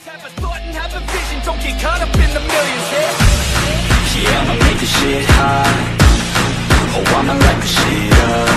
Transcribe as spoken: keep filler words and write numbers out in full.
Have a thought and have a vision, don't get caught up in the millions, yeah. Yeah, I'ma make this shit hot. Oh, I'ma light the shit up.